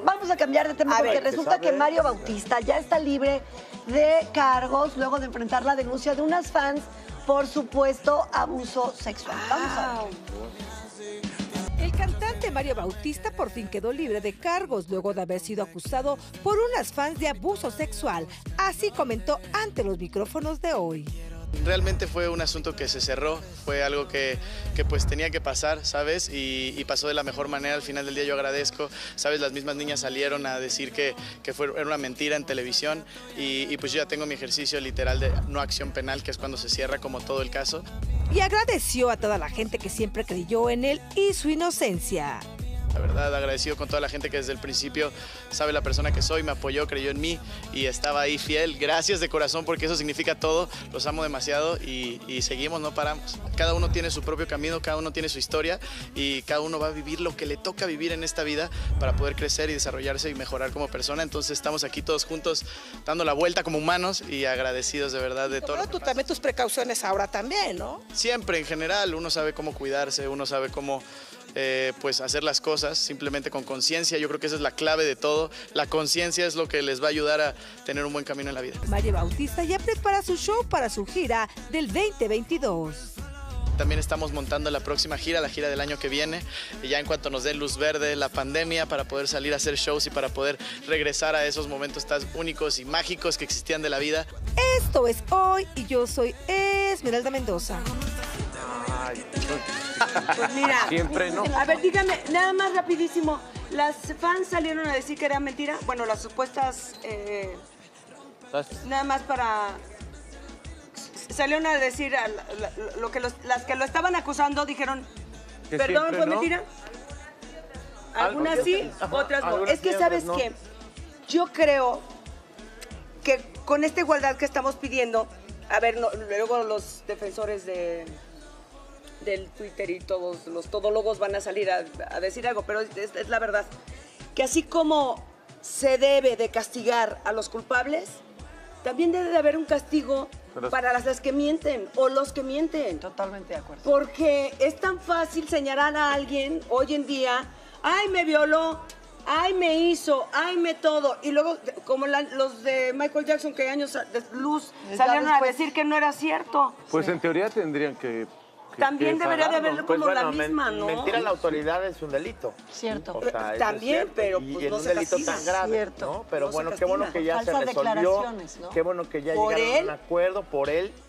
Vamos a cambiar de tema porque resulta que Mario Bautista ya está libre de cargos luego de enfrentar la denuncia de unas fans por supuesto abuso sexual. Vamos a ver. El cantante Mario Bautista por fin quedó libre de cargos luego de haber sido acusado por unas fans de abuso sexual. Así comentó ante los micrófonos de Hoy. Realmente fue un asunto que se cerró, fue algo que pues tenía que pasar, ¿sabes? Y pasó de la mejor manera. Al final del día yo agradezco, ¿sabes? Las mismas niñas salieron a decir que era una mentira en televisión y pues yo ya tengo mi ejercicio literal de no acción penal, que es cuando se cierra como todo el caso. Y agradeció a toda la gente que siempre creyó en él y su inocencia. La verdad, agradecido con toda la gente que desde el principio sabe la persona que soy, me apoyó, creyó en mí y estaba ahí fiel. Gracias de corazón porque eso significa todo, los amo demasiado y seguimos, no paramos. Cada uno tiene su propio camino, cada uno tiene su historia y cada uno va a vivir lo que le toca vivir en esta vida para poder crecer y desarrollarse y mejorar como persona. Entonces estamos aquí todos juntos dando la vuelta como humanos y agradecidos de verdad de todo. Pero tú también tus precauciones ahora también, ¿no? Siempre, en general, uno sabe cómo cuidarse, uno sabe cómo pues hacer las cosas simplemente con conciencia. Yo creo que esa es la clave de todo. La conciencia es lo que les va a ayudar a tener un buen camino en la vida. Mario Bautista ya prepara su show para su gira del 2022. También estamos montando la próxima gira, la gira del año que viene, y ya en cuanto nos dé luz verde la pandemia para poder salir a hacer shows y para poder regresar a esos momentos tan únicos y mágicos que existían de la vida. Esto es Hoy y yo soy Esmeralda Mendoza. Ay, pues mira, siempre no. A ver, dígame, nada más rapidísimo. Las fans salieron a decir que era mentira. Bueno, las supuestas, nada más para... Salieron a decir lo que las que lo estaban acusando dijeron, Que perdón, siempre fue no. mentira. Algunas sí, otras no. algunas Es que sí, sabes otras no. que yo creo que con esta igualdad que estamos pidiendo, a ver, luego los defensores del Twitter y todos los todólogos van a salir a decir algo, pero es la verdad, que así como se debe de castigar a los culpables, también debe de haber un castigo para las que mienten o los que mienten. Totalmente de acuerdo. Porque es tan fácil señalar a alguien hoy en día, ay, me violó, ay, me hizo, ay, me todo. Y luego, como los de Michael Jackson, que años de luz salieron a decir que no era cierto. Pues en teoría tendrían que También debería de haber como la bueno, misma, ¿no? Mentir a la autoridad es un delito. Cierto. O sea, eso También, es cierto, pero y pues en no un se delito castiga. tan grave, Cierto. ¿no? Pero No se bueno, qué castiga. bueno que ya Falsas se resolvió, declaraciones, ¿no? qué bueno que ya Por llegaron a él. un acuerdo por él